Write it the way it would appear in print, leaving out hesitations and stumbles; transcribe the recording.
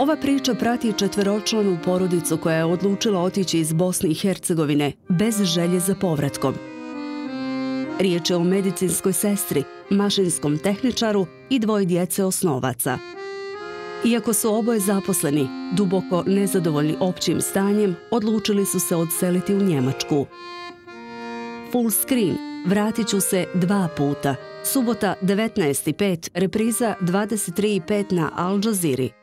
Ova priča prati četveročlanu porodicu koja je odlučila otići iz Bosne i Hercegovine bez želje za povratkom. Riječ je o medicinskoj sestri, mašinskom tehničaru i dvoje djece osnovaca. Iako su oboje zaposleni, duboko nezadovoljni općim stanjem, odlučili su se odseliti u Njemačku. Full screen, vratit ću se 2 puta. Subota 19:05, repriza 23:05 na Al Jazeera.